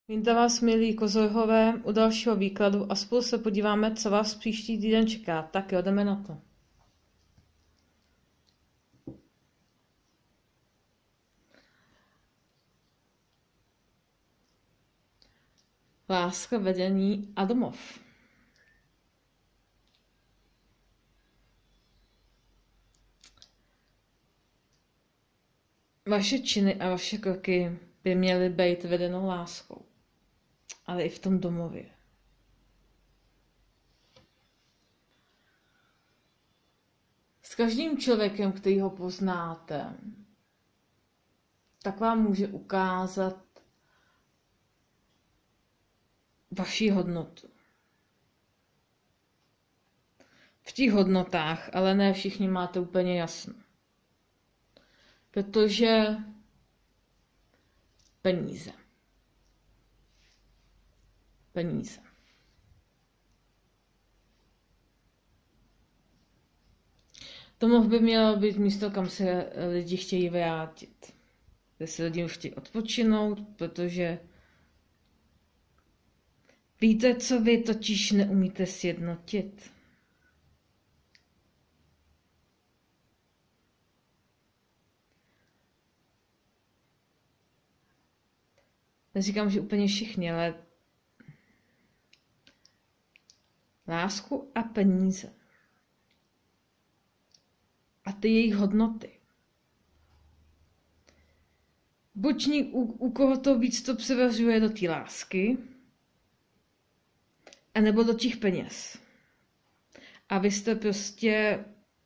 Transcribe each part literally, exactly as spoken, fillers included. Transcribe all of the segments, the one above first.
Vítám vás, milí kozorhové, u dalšího výkladu a spolu se podíváme, co vás příští týden čeká. Tak jo, jdeme na to. Láska, vedení a domov. Vaše činy a vaše kroky by měly být vedenou láskou, ale i v tom domově. S každým člověkem, který ho poznáte, tak vám může ukázat vaši hodnotu. V těch hodnotách, ale ne všichni máte úplně jasno. Protože peníze. Peníze. Domov by mělo být místo, kam se lidi chtějí vrátit. Kde se lidi chtějí odpočinout, protože víte, co vy totiž neumíte sjednotit. Neříkám, že úplně všichni, ale lásku a peníze. A ty jejich hodnoty. Buď u, u koho to víc to převažuje do té lásky, anebo do těch peněz. A vy jste prostě,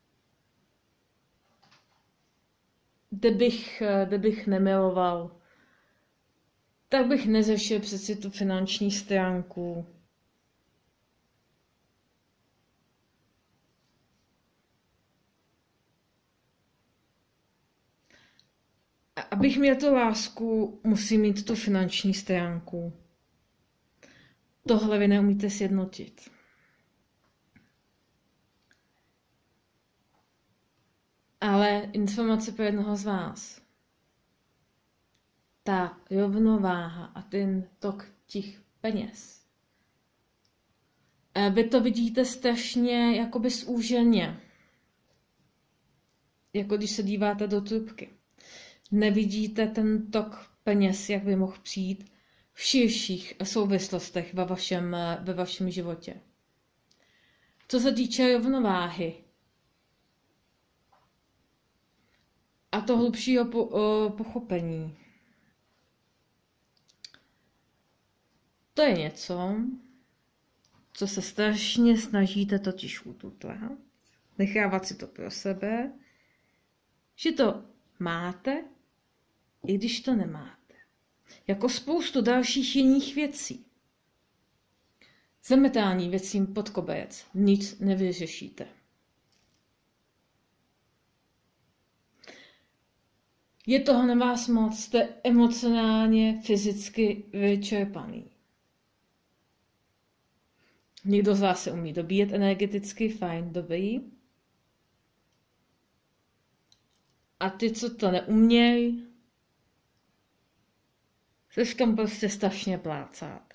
kdybych, kdybych nemiloval, tak bych neřešil přeci tu finanční stránku. A abych měl tu lásku, musím mít tu finanční stránku. Tohle vy neumíte sjednotit. Ale informace pro jednoho z vás. Ta rovnováha a ten tok těch peněz. Vy to vidíte strašně jakoby zúženě. Jako když se díváte do trubky. Nevidíte ten tok peněz, jak by mohl přijít v širších souvislostech ve vašem, ve vašem životě. Co se týče rovnováhy a to hlubšího po, o, pochopení, to je něco, co se strašně snažíte totiž ututlat, nechávat si to pro sebe, že to máte, i když to nemáte. Jako spoustu dalších jiných věcí. Zametání věcím pod koberec nic nevyřešíte. Je toho na vás moc, jste emocionálně, fyzicky vyčerpaný. Někdo z vás se umí dobíjet energeticky, fajn, dobrý. A ty, co to neumějí, se tam prostě strašně plácáte.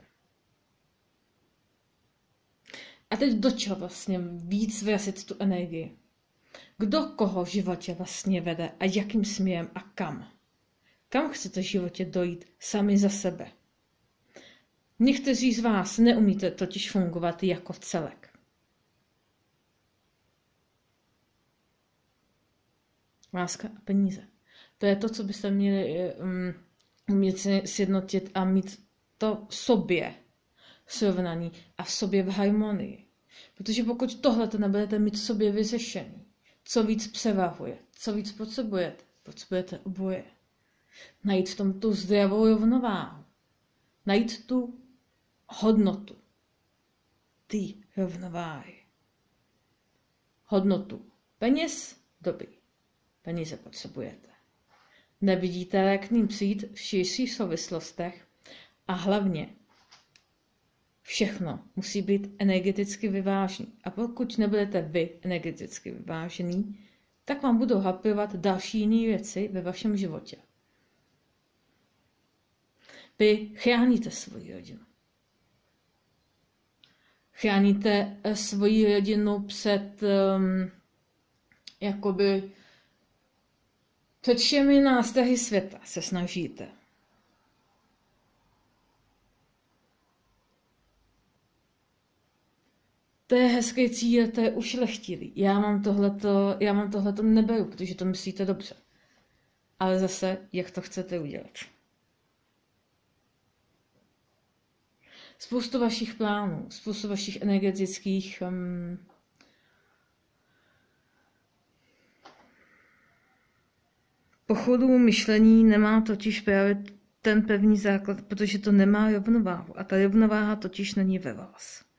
A teď do čeho vlastně víc vrazit tu energii? Kdo koho v životě vlastně vede a jakým směrem a kam? Kam chcete v životě dojít sami za sebe? Někteří z vás neumíte totiž fungovat jako celek. Láska a peníze. To je to, co byste měli um, umět sjednotit a mít to v sobě srovnaný a v sobě v harmonii. Protože pokud tohle to nebudete mít v sobě vyřešený, co víc převahuje, co víc potřebujete, potřebujete oboje. Najít v tom tu zdravou rovnováhu. Najít tu hodnotu ty rovnováhy. Hodnotu peněz, doby. Peníze potřebujete. Nevidíte, jak k ním přijít v širších souvislostech a hlavně všechno musí být energeticky vyvážený. A pokud nebudete vy energeticky vyvážený, tak vám budou hapovat další jiné věci ve vašem životě. Vy chráníte svoji rodinu. Chráníte svoji rodinu před um, jakoby před všemi nástrahy světa se snažíte. To je hezký cíl, to je ušlechtilý. Já mám tohleto, já mám tohleto neberu, protože to myslíte dobře. Ale zase, jak to chcete udělat? Spoustu vašich plánů, spoustu vašich energetických um, pochodů, myšlení nemá totiž právě ten pevný základ, protože to nemá rovnováhu. A ta rovnováha totiž není ve vás.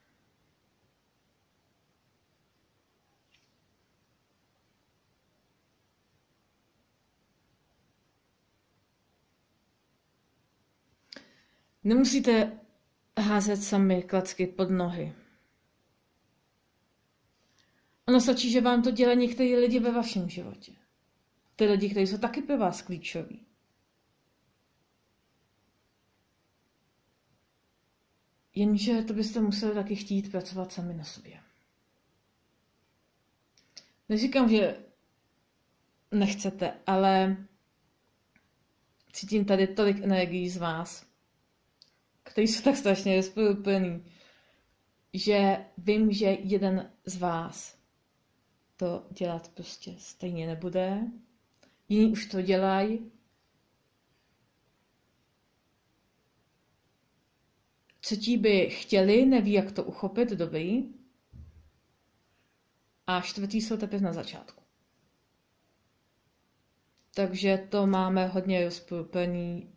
Nemusíte házet sami klacky pod nohy. Ono stačí, že vám to dělají některý lidi ve vašem životě. Ty lidi, kteří jsou taky pro vás klíčoví. Jenže to byste museli taky chtít pracovat sami na sobě. Neříkám, že nechcete, ale cítím tady tolik energií z vás, který jsou tak strašně rozporuplný, že vím, že jeden z vás to dělat prostě stejně nebude. Jiní už to dělají. Třetí by chtěli, neví, jak to uchopit, dobrý. A čtvrtý jsou teprve na začátku. Takže to máme hodně rozporuplný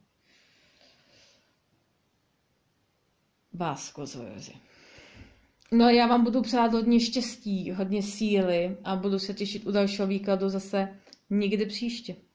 vás, kozorozi. No a já vám budu přát hodně štěstí, hodně síly a budu se těšit u dalšího výkladu zase někdy příště.